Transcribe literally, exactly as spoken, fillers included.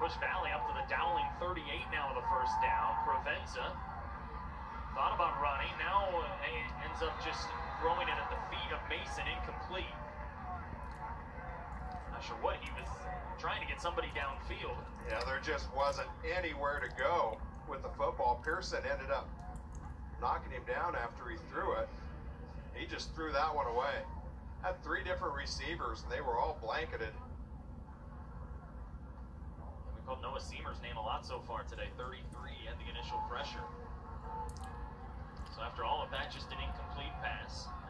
Push Valley up to the Dowling thirty-eight now with the first down. Provenza thought about running, now ends up just throwing it at the feet of Mason, incomplete. Not sure what he was trying to get somebody downfield. Yeah, there just wasn't anywhere to go with the football. Pearson ended up knocking him down after he threw it. He just threw that one away. Had three different receivers, and they were all blanketed. We called Noah Seamer's name a lot so far today. thirty-three at the initial pressure. So after all of that, just an incomplete pass.